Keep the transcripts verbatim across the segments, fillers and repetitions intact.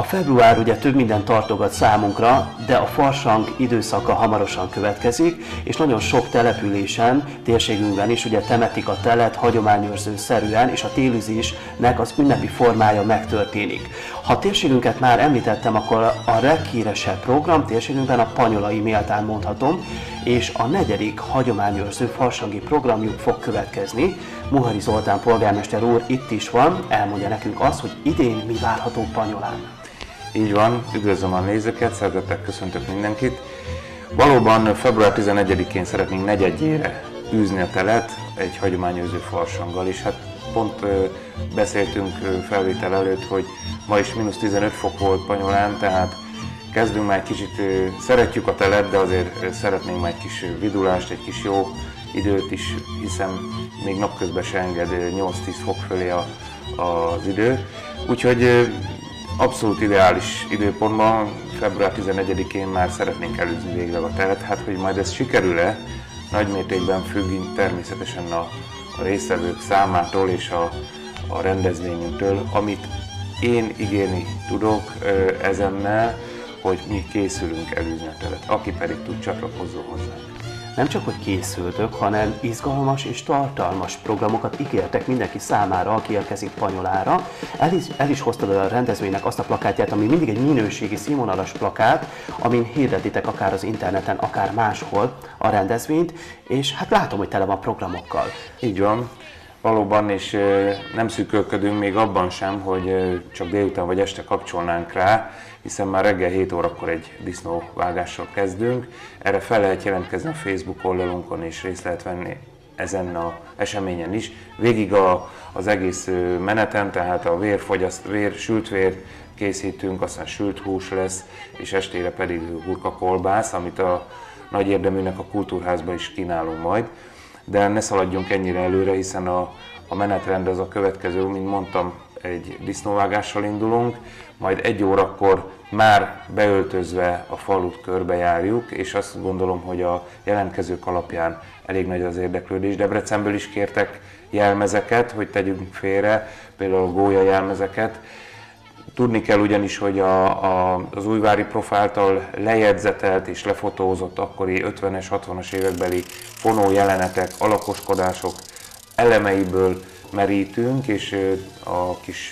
február ugye több minden tartogat számunkra, de a farsang időszaka hamarosan következik, és nagyon sok településen, térségünkben is ugye temetik a telet hagyományőrző szerűen, és a télűzésnek az ünnepi formája megtörténik. Ha a térségünket már említettem, akkor a leghíresebb program térségünkben a Panyolai méltán mondhatom, és a negyedik hagyományőrző farsangi programjuk fog következni. Muhari Zoltán polgármester úr itt is van, elmondja nekünk azt, hogy idén mi várható Panyolán. Így van, üdvözlöm a nézőket, szeretettel köszöntök mindenkit. Valóban február tizenegyedikén szeretnénk negyedjére űzni a telet egy hagyományőrző farsanggal, és hát pont ö, beszéltünk ö, felvétel előtt, hogy ma is mínusz tizenöt fok volt Panyolán, tehát kezdünk már egy kicsit, ö, szeretjük a telet, de azért ö, szeretnénk már egy kis ö, vidulást, egy kis jó időt is, hiszen még napközben se enged nyolc-tíz fok fölé a, az idő. Úgyhogy ö, abszolút ideális időpontban, február tizenegyedikén már szeretnénk elűzni végleg a telet. Hát, hogy majd ez sikerül-e, nagymértékben függ természetesen a, a résztvevők számától és a, a rendezvényünktől. Amit én ígérni tudok ezennel, hogy mi készülünk elűzni a telet, aki pedig tud, csatlakozzon hozzá. Nem csak, hogy készültök, hanem izgalmas és tartalmas programokat ígértek mindenki számára, aki érkezik Panyolára. El is, el is hoztad a rendezvénynek azt a plakátját, ami mindig egy minőségi, színvonalas plakát, amin hirdetitek akár az interneten, akár máshol a rendezvényt, és hát látom, hogy tele van programokkal. Így van. Valóban, és nem szűkölködünk még abban sem, hogy csak délután vagy este kapcsolnánk rá, hiszen már reggel hét órakor egy disznóvágással kezdünk. Erre fel lehet jelentkezni a Facebook oldalunkon, és részt lehet venni ezen az eseményen is. Végig a, az egész meneten, tehát a vérfogyaszt, vér, sült vér készítünk, aztán sült hús lesz, és estére pedig hurkakolbász, amit a nagy érdeműnek a kultúrházban is kínálunk majd. De ne szaladjunk ennyire előre, hiszen a, a menetrend az a következő, mint mondtam, egy disznóvágással indulunk, majd egy órakor már beöltözve a falut körbejárjuk, és azt gondolom, hogy a jelentkezők alapján elég nagy az érdeklődés. Debrecenből is kértek jelmezeket, hogy tegyünk félre, például a gólya jelmezeket. Tudni kell ugyanis, hogy a, a, az újvári prof által lejegyzetelt és lefotózott akkori ötvenes, hatvanas évekbeli fonó jelenetek, alakoskodások elemeiből merítünk, és a kis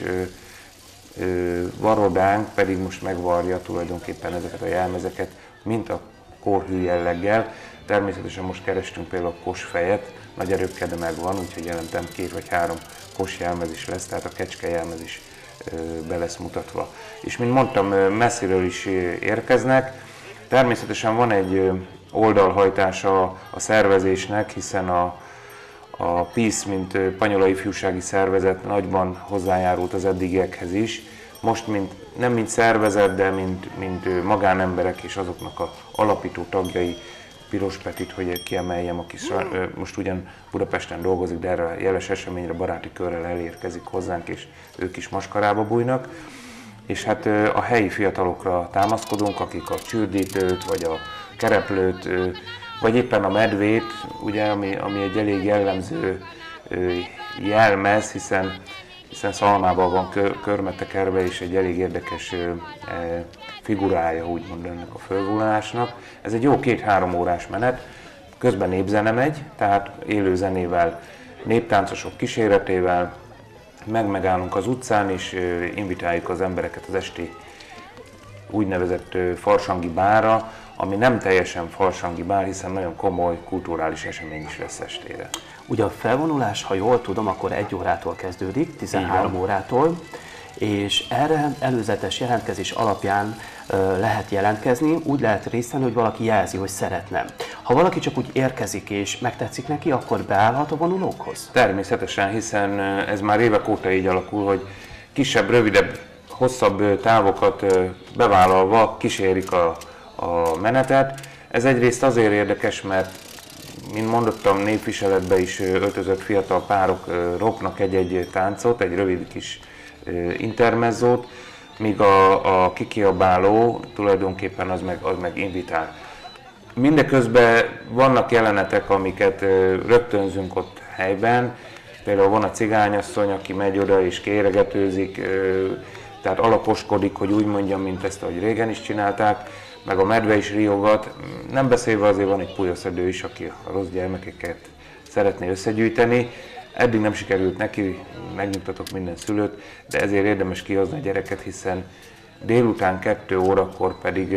varodánk pedig most megvarja tulajdonképpen ezeket a jelmezeket, mint a korhű jelleggel. Természetesen most kerestünk például a kosfejet, nagy erőpkedve megvan, úgyhogy jelentem két vagy három kos jelmez is lesz, tehát a kecske jelmez is be lesz mutatva. És mint mondtam, messziről is érkeznek. Természetesen van egy oldalhajtása a szervezésnek, hiszen a, a PISZ, mint Panyolai Ifjúsági Szervezet nagyban hozzájárult az eddigiekhez is. Most mint, nem mint szervezet, de mint, mint magánemberek és azoknak az alapító tagjai, Piros Petit, hogy kiemeljem, aki most ugyan Budapesten dolgozik, de erre a jeles eseményre baráti körrel elérkezik hozzánk, és ők is maskarába bújnak. És hát a helyi fiatalokra támaszkodunk, akik a csürdítőt, vagy a kereplőt, vagy éppen a medvét, ugye, ami, ami egy elég jellemző jelmez, hiszen, hiszen Szalmában van körmetekerve, és egy elég érdekes figurája, úgymond ennek a fölvonulásnak. Ez egy jó két-három órás menet, közben népzene megy, tehát élő zenével, néptáncosok kíséretével, meg-megállunk az utcán, és invitáljuk az embereket az esti úgynevezett farsangi bárra, ami nem teljesen farsangi bár, hiszen nagyon komoly kulturális esemény is lesz estére. Ugye a felvonulás, ha jól tudom, akkor egy órától kezdődik, tizenhárom órától, és erre előzetes jelentkezés alapján ö, lehet jelentkezni, úgy lehet részt venni, hogy valaki jelzi, hogy szeretne. Ha valaki csak úgy érkezik és megtetszik neki, akkor beállhat a vonulókhoz? Természetesen, hiszen ez már évek óta így alakul, hogy kisebb, rövidebb, hosszabb távokat bevállalva kísérik a, a menetet. Ez egyrészt azért érdekes, mert mint mondottam, népviseletbe is öltözött fiatal párok ropnak egy-egy táncot, egy rövid kis intermezzót, míg a, a kikiabáló tulajdonképpen az meg, az meg invitál. Mindeközben vannak jelenetek, amiket rögtönzünk ott helyben, például van a cigányasszony, aki megy oda és kéregetőzik, tehát alaposkodik, hogy úgy mondjam, mint ezt, ahogy régen is csinálták, meg a medve is riogat. Nem beszélve azért van egy pulyaszedő is, aki a rossz gyermekeket szeretné összegyűjteni. Eddig nem sikerült neki, megnyugtatok minden szülőt, de ezért érdemes kihozni a gyereket, hiszen délután kettő órakor pedig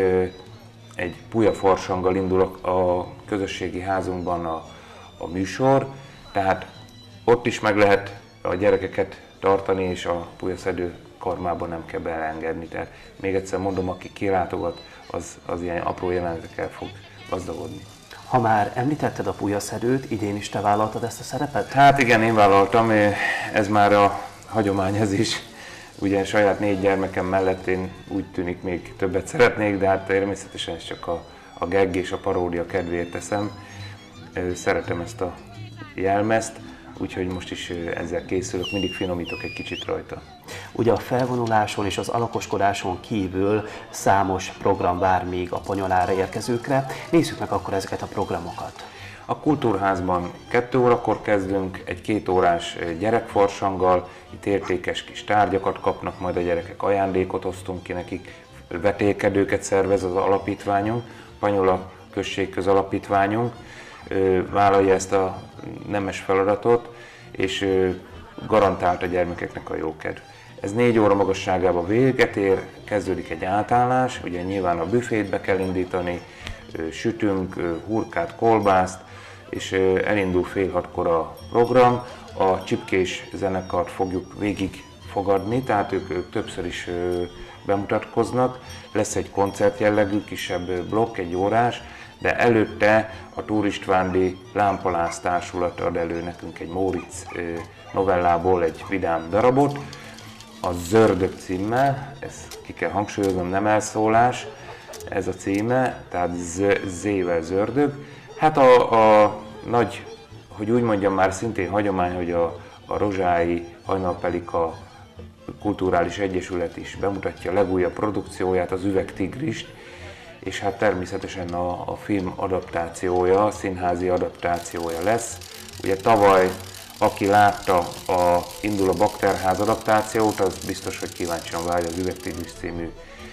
egy pulyafarsanggal indul a közösségi házunkban a, a műsor, tehát ott is meg lehet a gyerekeket tartani, és a pulyaszedő karmában nem kell belengedni. Tehát még egyszer mondom, aki kilátogat, az, az ilyen apró jelenetekkel fog gazdagodni. Ha már említetted a pulyaszedőt, idén is te vállaltad ezt a szerepet? Hát igen, én vállaltam, ez már a hagyomány ez is. Ugye saját négy gyermekem mellett én úgy tűnik még többet szeretnék, de hát természetesen ez csak a, a gag és a paródia kedvéért teszem. Szeretem ezt a jelmezt, úgyhogy most is ezzel készülök, mindig finomítok egy kicsit rajta. Ugye a felvonuláson és az alakoskodáson kívül számos program vár még a Ponyolára érkezőkre. Nézzük meg akkor ezeket a programokat. A Kultúrházban kettő órakor kezdünk, egy két órás gyerekfarsanggal, itt értékes kis tárgyakat kapnak, majd a gyerekek ajándékot osztunk ki nekik, vetélkedőket szervez az alapítványunk, Panyola Község Közalapítványunk, vállalja ezt a nemes feladatot, és garantált a gyermekeknek a jókedv. Ez négy óra magasságában véget ér, kezdődik egy átállás, ugye nyilván a büfét be kell indítani, sütünk, hurkát, kolbászt, és elindul fél hatkor a program. A Csipkés zenekart fogjuk végig fogadni, tehát ők, ők többször is bemutatkoznak. Lesz egy koncert jellegű, kisebb blokk, egy órás, de előtte a Túr Istvándi Lámpalász Társulat ad elő nekünk egy Móricz novellából egy vidám darabot, a Zördög címmel, ezt ki kell hangsúlyoznom, nem elszólás, ez a címe, tehát Z-vel Zördög. Hát a, a nagy, hogy úgy mondjam, már szintén hagyomány, hogy a, a Rozsályi Hajnalpelika Kulturális Egyesület is bemutatja a legújabb produkcióját, az Üvegtigrist, és hát természetesen a, a film adaptációja, a színházi adaptációja lesz. Ugye tavaly, aki látta a Indul a Bakterház adaptációt, az biztos, hogy kíváncsian várja az Üvegtigris című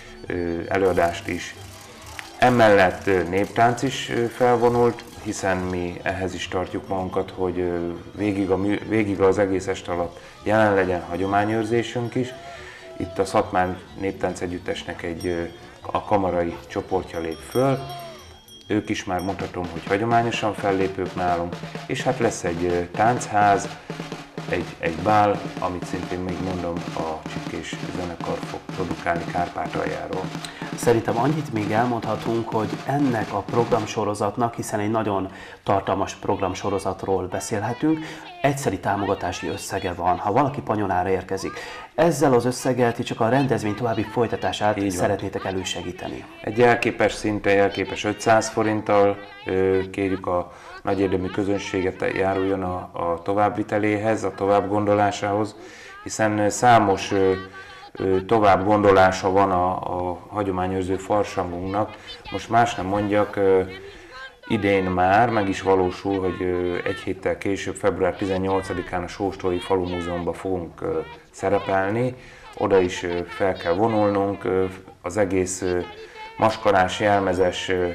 előadást is. Emellett néptánc is felvonult, hiszen mi ehhez is tartjuk magunkat, hogy végig, a mű, végig az egész est alatt jelen legyen hagyományőrzésünk is. Itt a Szatmár Néptánc Együttesnek egy a kamarai csoportja lép föl. Ők is már mondhatom, hogy hagyományosan fellépők nálunk, és hát lesz egy táncház, egy, egy bál, amit szintén még mondom, a Csipkés zenekar fog produkálni Kárpátaljáról. Szerintem annyit még elmondhatunk, hogy ennek a programsorozatnak, hiszen egy nagyon tartalmas programsorozatról beszélhetünk, egyszeri támogatási összege van, ha valaki Panyolára érkezik. Ezzel az összeggel ti csak a rendezvény további folytatását Így szeretnétek van. elősegíteni. Egy jelképes szinten, jelképes ötszáz forinttal ö, kérjük a nagy érdemű közönséget járuljon a, a továbbviteléhez, a továbbgondolásához, hiszen számos ö, ö, tovább gondolása van a, a hagyományőrző farsangunknak. Most más nem mondjak, ö, idén már meg is valósul, hogy ö, egy héttel később, február tizennyolcadikán a Sóstói Falu Múzeumban fogunk ö, szerepelni. Oda is ö, fel kell vonulnunk, ö, az egész ö, maskarás, jelmezes ö,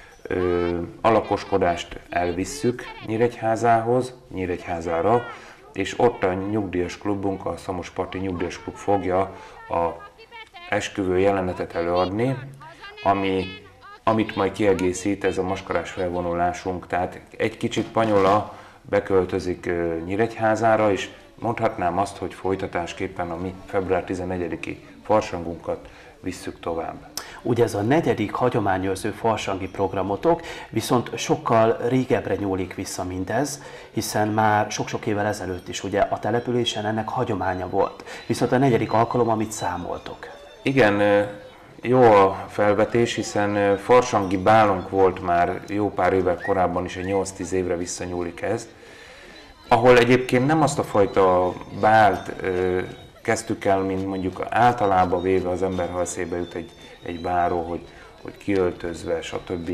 Ö, alakoskodást elvisszük Nyíregyházához, Nyíregyházára, és ott a nyugdíjas klubunk, a Szamosparti Nyugdíjas Klub fogja a esküvő jelenetet előadni, ami, amit majd kiegészít ez a maskarás felvonulásunk. Tehát egy kicsit Panyola beköltözik Nyíregyházára, és mondhatnám azt, hogy folytatásképpen a mi február tizennegyediki farsangunkat visszük tovább. Ugye ez a negyedik hagyományőrző farsangi programotok, viszont sokkal régebbre nyúlik vissza mindez, hiszen már sok-sok évvel ezelőtt is ugye a településen ennek hagyománya volt. Viszont a negyedik alkalom, amit számoltok. Igen, jó a felvetés, hiszen farsangi bálunk volt már jó pár évvel korábban is, egy nyolc-tíz évre visszanyúlik ez, ahol egyébként nem azt a fajta bált kezdtük el, mint mondjuk általában véve az ember, ha eszébe jut egy, egy bálról, hogy, hogy kiöltözve, stb.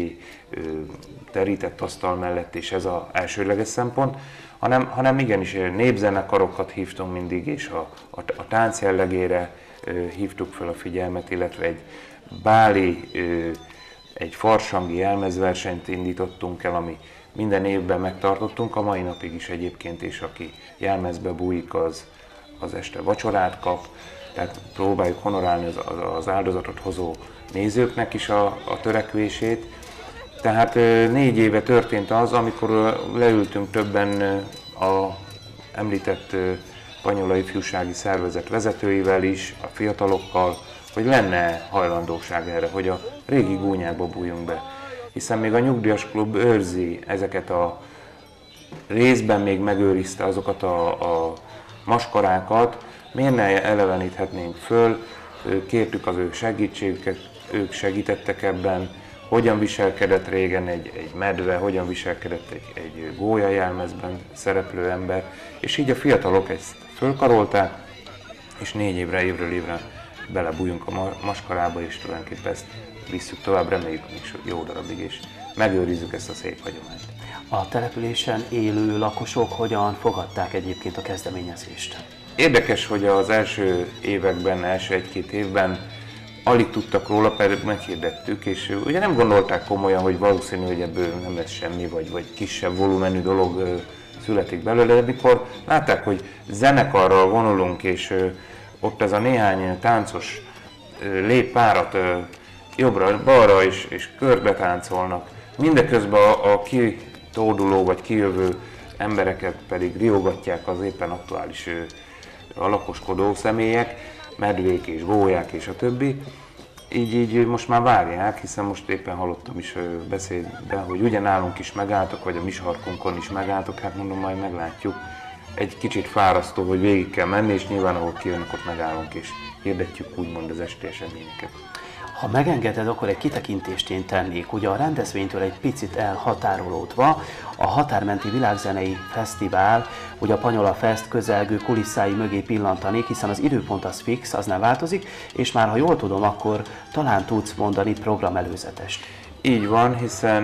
Terített asztal mellett, és ez az elsődleges szempont, hanem, hanem igenis népzenekarokat hívtunk mindig, és a, a, a tánc jellegére hívtuk fel a figyelmet, illetve egy báli, egy farsangi jelmezversenyt indítottunk el, ami minden évben megtartottunk, a mai napig is egyébként, és aki jelmezbe bújik, az, az este vacsorát kap, tehát próbáljuk honorálni az, az áldozatot hozó nézőknek is a, a törekvését. Tehát négy éve történt az, amikor leültünk többen a említett Panyola Ifjúsági Szervezet vezetőivel is, a fiatalokkal, hogy lenne hajlandóság erre, hogy a régi gúnyákba bújjunk be. Hiszen még a Nyugdíjas Klub őrzi ezeket a részben még megőrizte azokat a, a maskarákat, miért ne eleveníthetnénk föl, kértük az ő segítségüket, ők segítettek ebben, hogyan viselkedett régen egy, egy medve, hogyan viselkedett egy, egy gólya jelmezben szereplő ember, és így a fiatalok ezt fölkarolták, és négy évre, évről évre belebújunk a maskarába, és tulajdonképpen ezt visszük tovább, reméljük még jó darabig, és megőrizzük ezt a szép hagyományt. A településen élő lakosok hogyan fogadták egyébként a kezdeményezést? Érdekes, hogy az első években, első egy-két évben alig tudtak róla, pedig meghirdettük, és ugye nem gondolták komolyan, hogy valószínű, hogy ebből nem lesz semmi, vagy, vagy kisebb volumenű dolog születik belőle, de mikor látták, hogy zenekarral vonulunk, és ott ez a néhány táncos lép párat jobbra-balra, és, és körbe táncolnak, mindeközben a, a kitóduló vagy kijövő embereket pedig riogatják az éppen aktuális a lakoskodó személyek, medvék és gólyák és a többi. Így, így most már várják, hiszen most éppen hallottam is beszédben, hogy ugye nálunk is megálltok, vagy a mi sarkunkon is megálltok, hát mondom, majd meglátjuk. Egy kicsit fárasztó, hogy végig kell menni, és nyilván ahol kijönnek, ott megállunk, és hirdetjük úgymond az esti eseményeket. Ha megengeded, akkor egy kitekintést én tennék. Ugye a rendezvénytől egy picit elhatárolódva, a Határmenti Világzenei Fesztivál, ugye a Panyola Fest közelgő kulisszái mögé pillantanék, hiszen az időpont az fix, az nem változik, és már ha jól tudom, akkor talán tudsz mondani programelőzetest. Így van, hiszen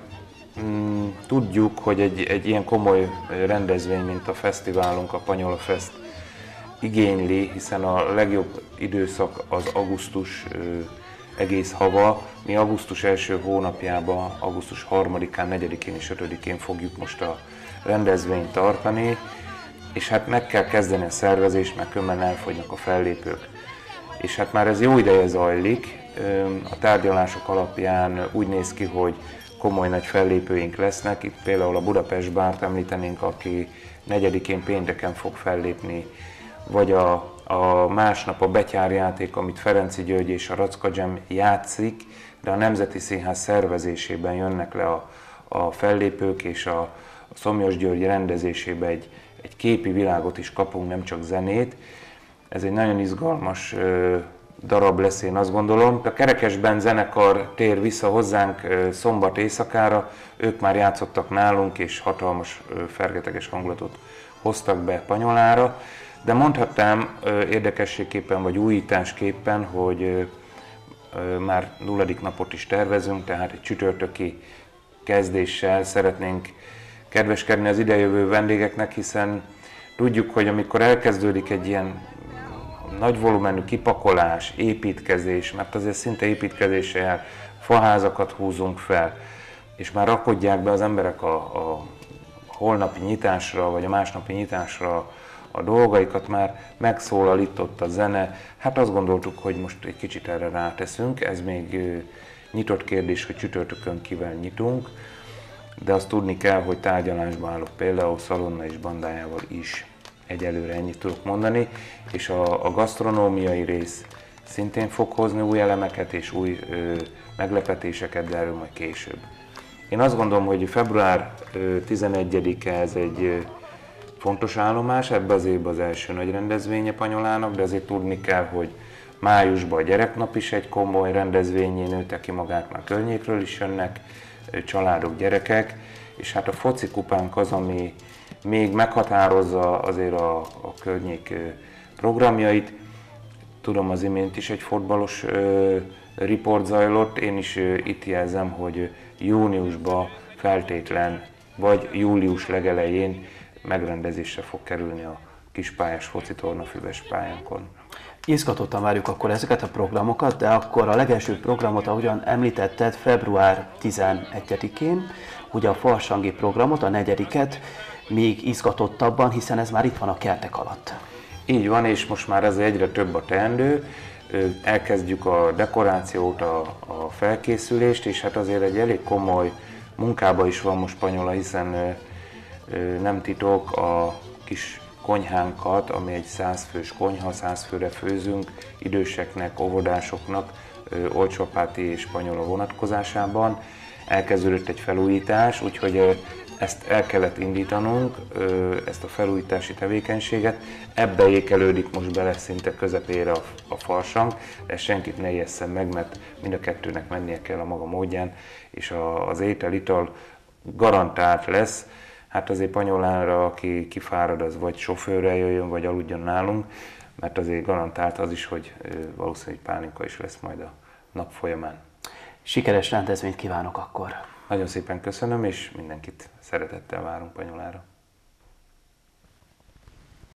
mm, tudjuk, hogy egy, egy ilyen komoly rendezvény, mint a fesztiválunk, a Panyola Fest igényli, hiszen a legjobb időszak az augusztus egész hava. Mi augusztus első hónapjában, augusztus harmadikán, negyedikén és ötödikén fogjuk most a rendezvényt tartani, és hát meg kell kezdeni a szervezést, mert különben elfogynak a fellépők. És hát már ez jó ideje zajlik, a tárgyalások alapján úgy néz ki, hogy komoly nagy fellépőink lesznek. Itt például a Budapest Bárt említenénk, aki negyedikén pénteken fog fellépni, vagy a A másnap a betyárjáték, amit Ferenci György és a Racka Jam játszik, de a Nemzeti Színház szervezésében jönnek le a, a fellépők, és a, a Szomjas György rendezésében egy, egy képi világot is kapunk, nem csak zenét. Ez egy nagyon izgalmas ö, darab lesz, én azt gondolom. A Kerekesben zenekar tér vissza hozzánk ö, szombat éjszakára, ők már játszottak nálunk, és hatalmas, ö, fergeteges hangulatot hoztak be Panyolára. De mondhatnám érdekességképpen vagy újításképpen, hogy már nulladik napot is tervezünk, tehát egy csütörtöki kezdéssel szeretnénk kedveskedni az idejövő vendégeknek, hiszen tudjuk, hogy amikor elkezdődik egy ilyen nagy volumenű kipakolás, építkezés, mert azért szinte építkezéssel jár, faházakat húzunk fel, és már rakodják be az emberek a, a holnapi nyitásra, vagy a másnapi nyitásra a dolgaikat, már megszólal itt ott a zene. Hát azt gondoltuk, hogy most egy kicsit erre ráteszünk, ez még nyitott kérdés, hogy csütörtökön kivel nyitunk, de azt tudni kell, hogy tárgyalásban állok például Szalonna és bandájával is. Egyelőre ennyit tudok mondani, és a, a gasztronómiai rész szintén fog hozni új elemeket és új ö, meglepetéseket, de erről majd később. Én azt gondolom, hogy február tizenegyedike ez egy ö, fontos állomás, ebbe az évben az első nagy rendezvénye Panyolának, de azért tudni kell, hogy májusban a gyereknap is egy komoly rendezvényé nőtte ki magát, már környékről is jönnek családok, gyerekek, és hát a foci kupánk az, ami még meghatározza azért a, a környék programjait. Tudom, az imént is egy fotbalos ö, riport zajlott, én is ö, itt jelzem, hogy júniusban feltétlen, vagy július legelején megrendezésre fog kerülni a kispályás focitorna Füves pályánkon. Izgatottan várjuk akkor ezeket a programokat, de akkor a legelső programot, ahogyan említetted, február tizenegyedikén, ugye a farsangi programot, a negyediket, még izgatottabban, hiszen ez már itt van a kertek alatt. Így van, és most már ez egyre több a teendő. Elkezdjük a dekorációt, a, a felkészülést, és hát azért egy elég komoly munkába is van most Panyola, hiszen nem titok, a kis konyhánkat, ami egy százfős konyha, száz főre főzünk, időseknek, óvodásoknak, Olcsópáti és Panyola vonatkozásában. Elkezdődött egy felújítás, úgyhogy ezt el kellett indítanunk, ezt a felújítási tevékenységet. Ebbe ékelődik most bele szinte közepére a, a farsang, de senkit ne ijesszem meg, mert mind a kettőnek mennie kell a maga módján, és a, az étel-ital garantált lesz. Hát azért Panyolára, aki kifárad, az vagy sofőrrel jöjjön, vagy aludjon nálunk, mert azért garantált az is, hogy valószínűleg pálinka is lesz majd a nap folyamán. Sikeres rendezvényt kívánok akkor! Nagyon szépen köszönöm, és mindenkit szeretettel várunk Panyolára.